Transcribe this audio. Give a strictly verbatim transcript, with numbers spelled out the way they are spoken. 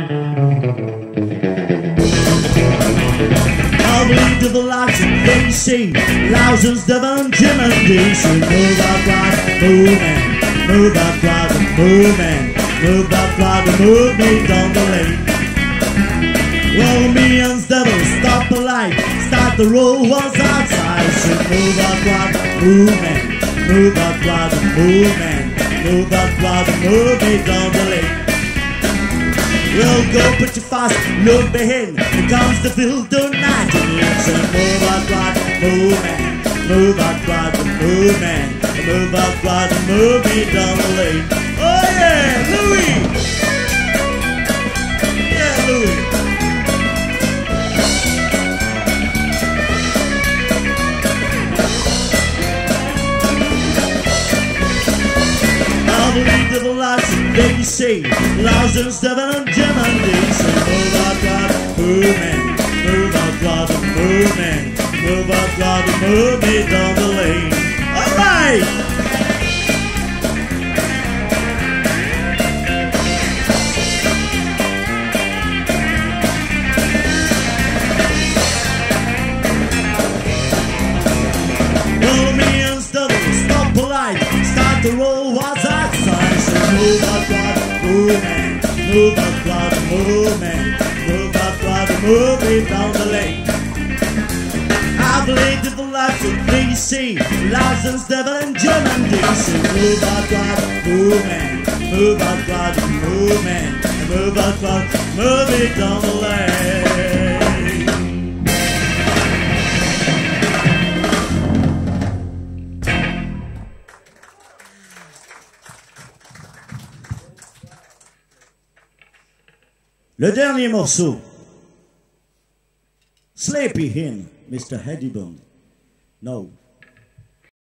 I'll believe to the lights that they see. Thousands of Jim and Deuce. Move out right, moving. Move out right, moving. Move out right, move me down the lane. Well, me and Devil stop the light. Start the roll was outside. So move out right, moving. Move out right, moving. Move out right, move me down the lane. Well, go put your fast, look behind. Here comes the field tonight. So move out right, moving. Move out right, moving. Move out right, move me down the lane. Oh yeah, Louis! Yeah, Louis. I'll believe to the lights that you see. Thousands of Jim and Deuce. Move out right, moving. Move out right, moving. Move out right, move me down the lane. All right. Well, me and Stubble stop polite. Start the roll was outside. So move out right, moving. Move out right, moving. Move out right, move me down the lane. I believe that the life of B C, Thousands, Devil and Jim and Deuce. Move out right, moving. Move out right, moving. Move out right, move it down the lane. Le dernier morceau. Sleepy Hymn, Mister Hedibone. No.